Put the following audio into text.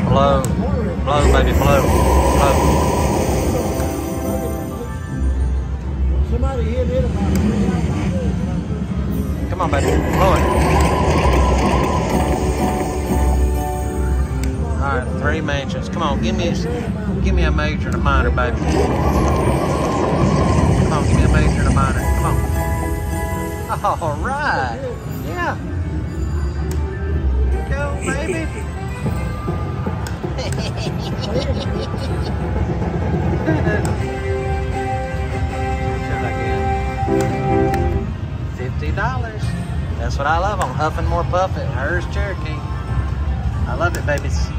Blow. Blow, baby, blow. Blow. Somebody hit it about 3 hours. Come on, baby. Blow it. Alright, 3 mansions. Come on, give me a major and a minor, baby. Come on, give me a major and a minor. Come on. Alright. Yeah. Go, baby. $50. That's what I love on Huff and More Puffin', Harrahs, Cherokee. I love it, babies.